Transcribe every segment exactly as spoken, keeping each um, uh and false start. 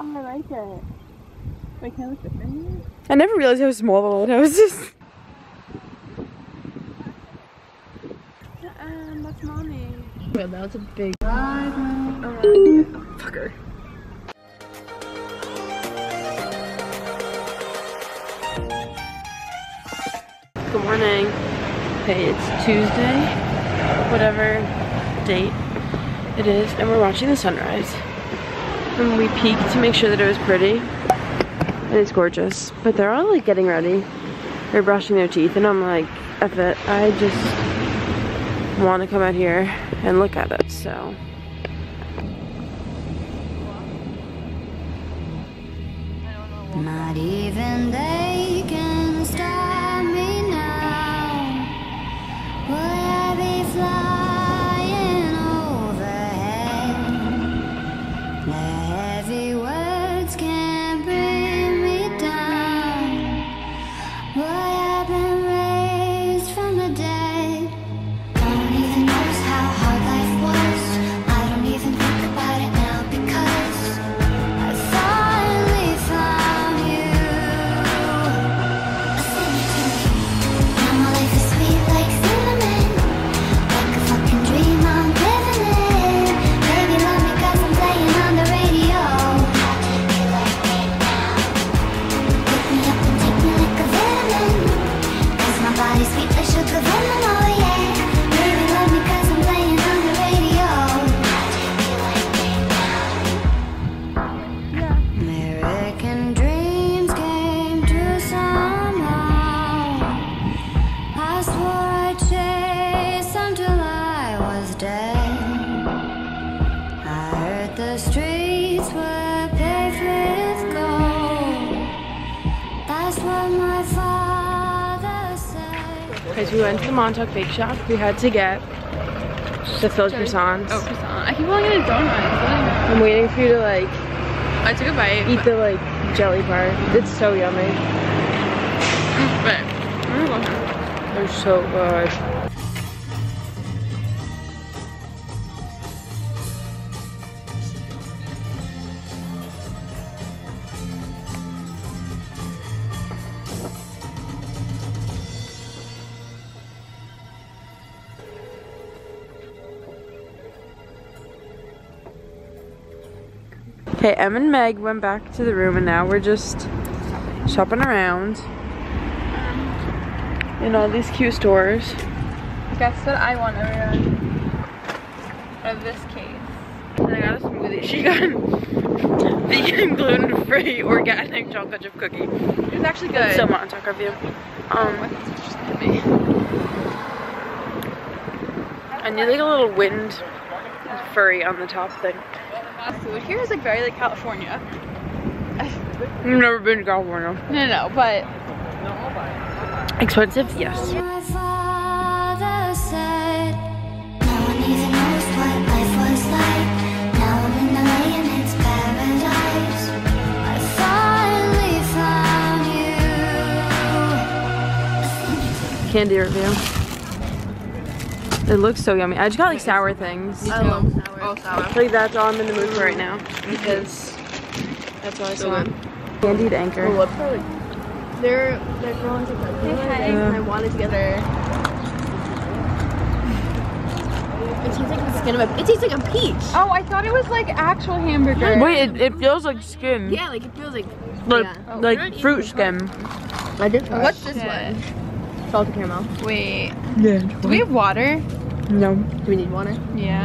Oh, I like it. Wait, can I look different? I never realized how small the lighthouse is. Um, that's mommy. Yeah, that was a big Fucker. Good morning. Hey, it's Tuesday, whatever date it is, and we're watching the sunrise. And we peeked to make sure that it was pretty, and it's gorgeous. But they're all like getting ready. They're brushing their teeth, and I'm like, F it. I just want to come out here and look at it, so. Not even they can stop me now. Will I be flying overhead? The heavy words can't bring me down. Will I have been raised from the dead? I don't even know how hard life was. I don't even think about it now because I finally found you. Listen to me. Now my life is sweet like cinnamon, like a fucking dream I'm living in. Baby, love me 'cause I'm playing on the radio. How do you like me now? Pick me up and take me like a vitamin, 'cause my body's sweet like sugar venom, oh yeah. Baby, love me 'cause I'm playing on the radio. How do you like me now? American dreams came true somehow. I swore I'd chase until I was dead. I heard the streets were paved with gold. That's what my father said. Guys, we went to the Montauk Bake Shop. We had to get the filled croissants. Oh, croissant. I keep calling it a donut. I'm waiting for you to like I took a bite. eat the like jelly part. It's so yummy. But I'm gonna go home. They're so good. Okay, Em and Meg went back to the room and now we're just shopping around in all these cute stores. Guess what I want, everyone? Out of this case. And I got a smoothie. She got vegan, gluten-free, organic chocolate chip cookie. It's actually good. So Montauk review. Um, I thought it was just gonna be. I need like a little wind furry on the top thing. Food here is like very like California. I've never been to California. No, no, no, but Expensive? Yes. My father said, no one even knows what life was like. Now I'm in L A and it's paradise. I finally found you. Candy review. It looks so yummy. I just got like sour things. I love sour. Oh, sour. I think that's all I'm in the mood for right now because that's all I So saw. good. Candied anchor. Oh, what's that like? They're they're growing to hey, hi. And I wanted to get her. It tastes like the skin of a. It tastes like a peach. Oh, I thought it was like actual hamburger. Wait, it, it feels like skin. Yeah, like it feels like. Like, yeah. Oh, like fruit skin. I did. What's this one? Salted caramel. Wait. Yeah. Do we have water? No. Do we need water? Yeah.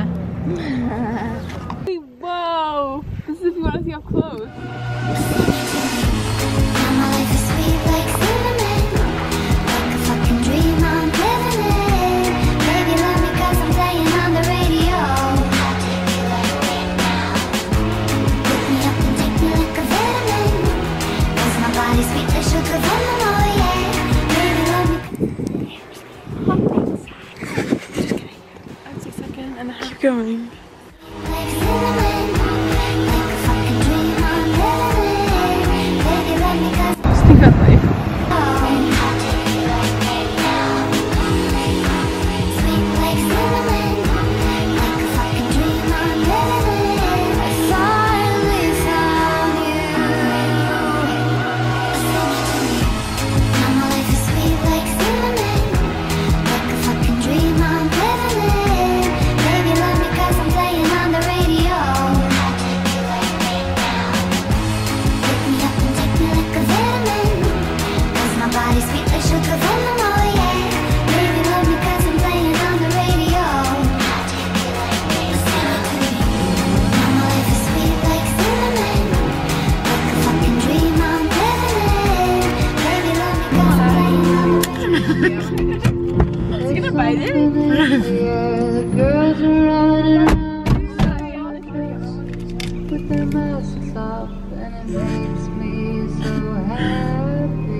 Whoa! This is if you want to see up close. My life is sweet like cinnamon, like a fucking dream I'm living in. Baby, love me 'cause I'm playing on the radio. How do you like me now? Pick me up and take me like a vitamin, 'cause my body's sweet like sugar venom, oh yeah. Baby, love me. Just kidding. That's a second and a half. Keep going. Like cinnamon, like a fucking dream I'm living in. Baby, love me 'cause Just think that way. like a fucking dream I'm living in. I finally found you. up and it makes me so happy.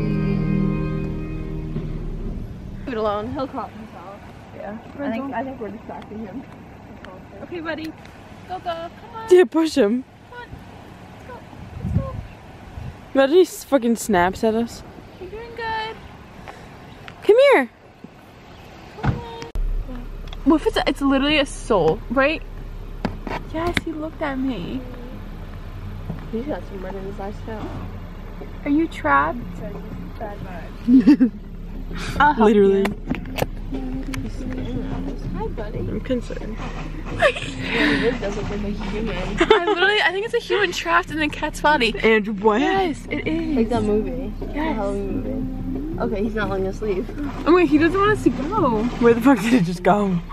Leave it alone. He'll crop himself. Yeah. I think I think we're distracting him. Okay, buddy. Go go. Come on. Yeah, push him. Come on. Let's go. Let's go. Imagine he fucking snaps at us. You're doing good. Come here. What if it's, a, it's literally a soul, right? Yes, he looked at me. He's got some red in his eyes too. Are you trapped? Bad vibes. I'll help Literally. you. Hi, buddy. I'm concerned. This doesn't look like a human. I literally, I think it's a human trapped in a cat's body. Andrew, what? Yes, it is. Like that movie. Yes. The Halloween movie. Okay, he's not letting us leave. Oh wait, he doesn't want us to go. Where the fuck did it just go? No.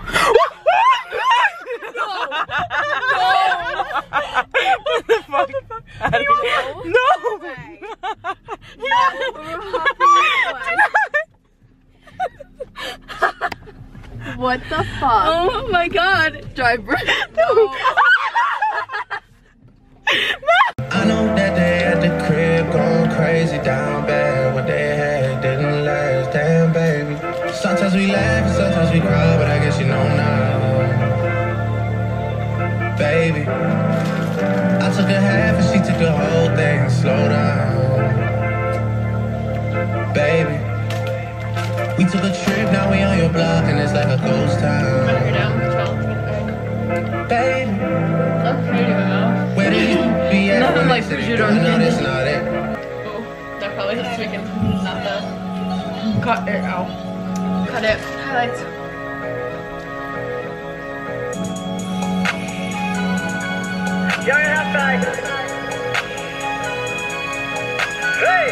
What the fuck? No! What the fuck? Oh my god. Driver. No. I know that they at the crib going crazy down bad. What they had didn't last, damn baby. Sometimes we laugh and sometimes we cry, but I guess you know now, baby. I took a half and she took the whole thing. Slow down, baby. We took a trip, now we on your block and it's like a ghost town, baby. Where do you be at? Nothing like prosciutto and no, that's not it. Oh, that probably has chicken. Not that. Cut it out. Cut it. Highlights. You're outside. Hey!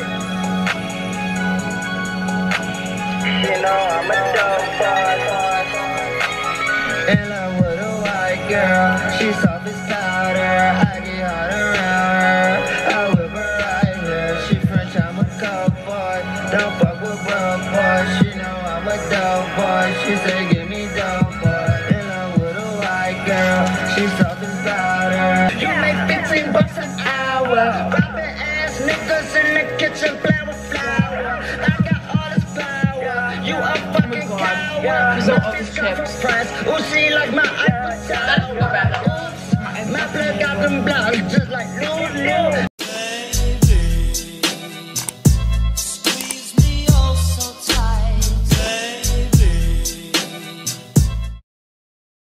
You know I'm a dope boy. And I with a white girl, she's soft as powder. I get hot around her, I whip her right here. She French, I'm a coke boy. Don't fuck with broke boys. She know I'm a dope boy. She say give me dope boy. And I with a white girl, she's soft as powder. You make fifteen bucks an hour. Poppin' ass niggas in the kitchen, flower, flower. I got all this power. You a fucking coward. These are all these chips. Ooh, she like my iPhone. My plug got them blocks just like Lou